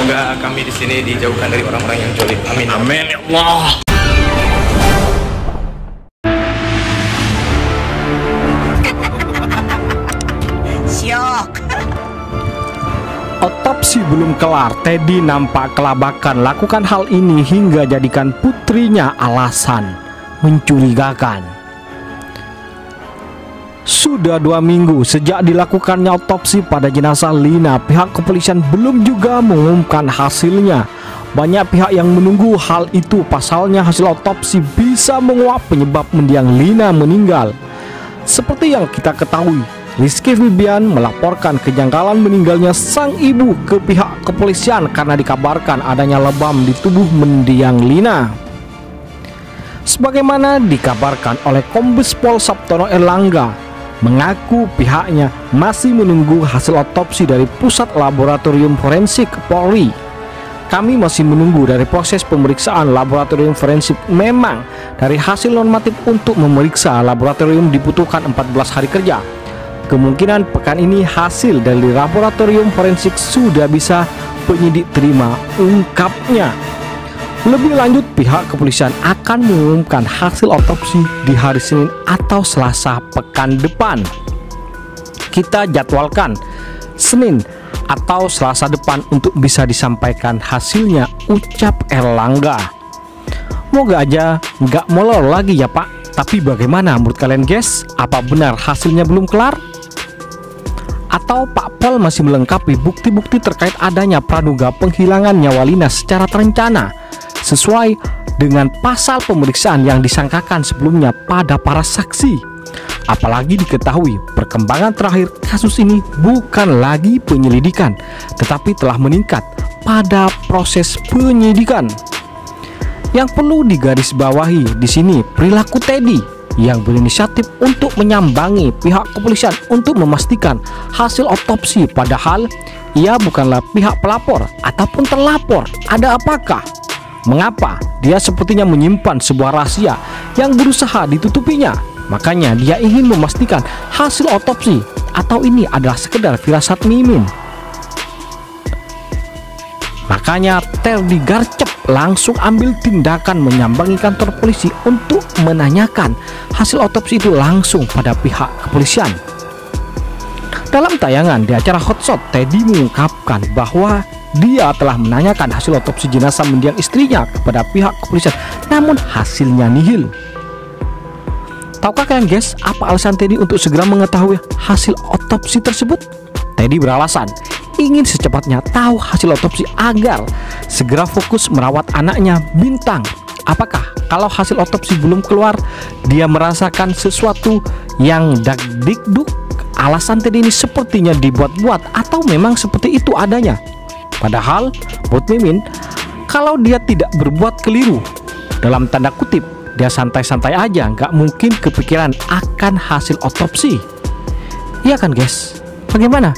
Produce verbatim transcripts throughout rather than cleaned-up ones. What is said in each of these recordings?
Semoga kami di sini dijauhkan dari orang-orang yang zalim. Amin. Amin ya Allah. Syok. Otopsi belum kelar, Teddy nampak kelabakan lakukan hal ini hingga jadikan putrinya alasan mencurigakan. Sudah dua minggu sejak dilakukannya otopsi pada jenazah Lina, pihak kepolisian belum juga mengumumkan hasilnya. Banyak pihak yang menunggu hal itu, pasalnya hasil otopsi bisa menguap penyebab mendiang Lina meninggal. Seperti yang kita ketahui, Rizky Febian melaporkan kejanggalan meninggalnya sang ibu ke pihak kepolisian karena dikabarkan adanya lebam di tubuh mendiang Lina. Sebagaimana dikabarkan oleh Kombes Pol Sabtono Erlangga, mengaku pihaknya masih menunggu hasil otopsi dari Pusat Laboratorium Forensik Polri. Kami masih menunggu dari proses pemeriksaan laboratorium forensik. Memang dari hasil normatif untuk memeriksa laboratorium dibutuhkan empat belas hari kerja. Kemungkinan pekan ini hasil dari laboratorium forensik sudah bisa penyidik terima, ungkapnya. Lebih lanjut, pihak kepolisian akan mengumumkan hasil otopsi di hari Senin atau Selasa pekan depan. Kita jadwalkan Senin atau Selasa depan untuk bisa disampaikan hasilnya, ucap Erlangga. Moga aja nggak molor lagi ya Pak. Tapi bagaimana menurut kalian guys? Apa benar hasilnya belum kelar? Atau Pak Pol masih melengkapi bukti-bukti terkait adanya praduga penghilangan nyawa Lina secara terencana sesuai dengan pasal pemeriksaan yang disangkakan sebelumnya pada para saksi? Apalagi diketahui perkembangan terakhir kasus ini bukan lagi penyelidikan, tetapi telah meningkat pada proses penyidikan. Yang perlu digarisbawahi di sini perilaku Teddy yang berinisiatif untuk menyambangi pihak kepolisian untuk memastikan hasil otopsi, padahal ia bukanlah pihak pelapor ataupun terlapor. Ada apakah? Mengapa dia sepertinya menyimpan sebuah rahasia yang berusaha ditutupinya? Makanya dia ingin memastikan hasil otopsi, atau ini adalah sekedar firasat mimin? Makanya Teddy garcep langsung ambil tindakan menyambangi kantor polisi untuk menanyakan hasil otopsi itu langsung pada pihak kepolisian. Dalam tayangan di acara Hotshot, Teddy mengungkapkan bahwa dia telah menanyakan hasil otopsi jenazah mendiang istrinya kepada pihak kepolisian, namun hasilnya nihil. Tahukah kalian guys, apa alasan Teddy untuk segera mengetahui hasil otopsi tersebut? Teddy beralasan ingin secepatnya tahu hasil otopsi agar segera fokus merawat anaknya Bintang. Apakah kalau hasil otopsi belum keluar, dia merasakan sesuatu yang dak-dikduk? Alasan Teddy ini sepertinya dibuat-buat atau memang seperti itu adanya? Padahal buat Mimin, kalau dia tidak berbuat keliru, dalam tanda kutip, dia santai-santai aja, nggak mungkin kepikiran akan hasil otopsi. Iya kan guys? Bagaimana?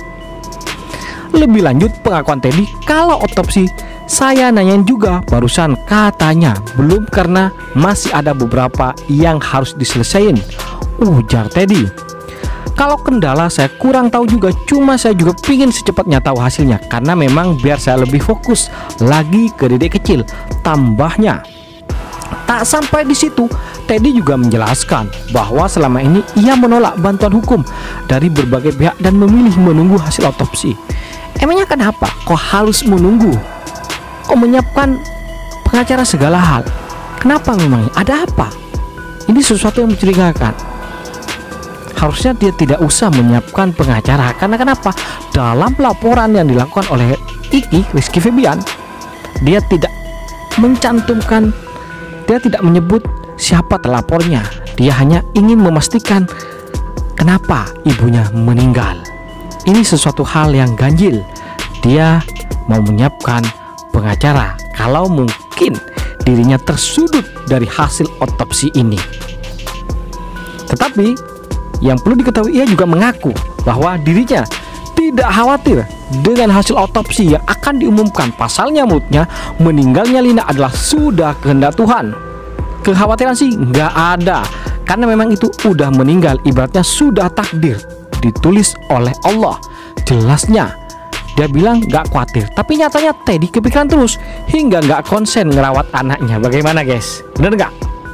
Lebih lanjut pengakuan Teddy, kalau otopsi saya nanyain juga barusan, katanya belum karena masih ada beberapa yang harus diselesaikan, ujar Teddy. Kalau kendala saya kurang tahu juga, cuma saya juga pingin secepatnya tahu hasilnya karena memang biar saya lebih fokus lagi ke dedek kecil, tambahnya. Tak sampai di situ, Teddy juga menjelaskan bahwa selama ini ia menolak bantuan hukum dari berbagai pihak dan memilih menunggu hasil otopsi. Emangnya kenapa kok harus menunggu? Kok menyiapkan pengacara segala hal? Kenapa memang? Ada apa? Ini sesuatu yang mencurigakan. Harusnya dia tidak usah menyiapkan pengacara. Karena kenapa? Dalam laporan yang dilakukan oleh Iki, Rizky Febian, dia tidak mencantumkan, dia tidak menyebut siapa telapornya. Dia hanya ingin memastikan kenapa ibunya meninggal. Ini sesuatu hal yang ganjil. Dia mau menyiapkan pengacara kalau mungkin dirinya tersudut dari hasil otopsi ini. Tetapi yang perlu diketahui, ia juga mengaku bahwa dirinya tidak khawatir dengan hasil otopsi yang akan diumumkan. Pasalnya menurutnya meninggalnya Lina adalah sudah kehendak Tuhan. Kekhawatiran sih nggak ada, karena memang itu udah meninggal, ibaratnya sudah takdir ditulis oleh Allah. Jelasnya Dia bilang gak khawatir, tapi nyatanya Teddy kepikiran terus hingga gak konsen ngerawat anaknya. Bagaimana guys? Bener gak?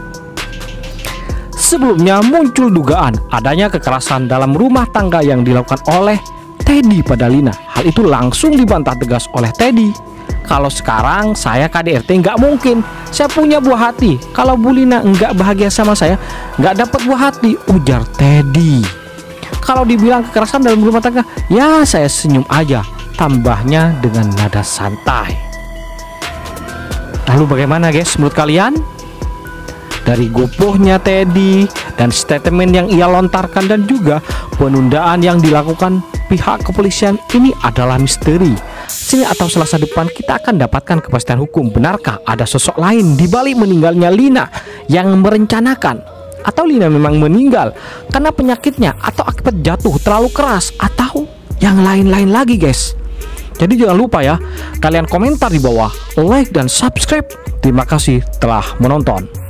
Sebelumnya muncul dugaan adanya kekerasan dalam rumah tangga yang dilakukan oleh Teddy pada Lina. Hal itu langsung dibantah tegas oleh Teddy. Kalau sekarang saya K D R T nggak mungkin, saya punya buah hati. Kalau Bu Lina nggak bahagia sama saya, nggak dapat buah hati, ujar Teddy. Kalau dibilang kekerasan dalam rumah tangga, ya saya senyum aja, tambahnya dengan nada santai. Lalu bagaimana guys menurut kalian? Dari gopohnya Teddy dan statement yang ia lontarkan dan juga penundaan yang dilakukan pihak kepolisian ini adalah misteri. Sini atau Selasa depan kita akan dapatkan kepastian hukum. Benarkah ada sosok lain di balik meninggalnya Lina yang merencanakan? Atau Lina memang meninggal karena penyakitnya atau akibat jatuh terlalu keras atau yang lain-lain lagi guys. Jadi jangan lupa ya, kalian komentar di bawah, like dan subscribe. Terima kasih telah menonton.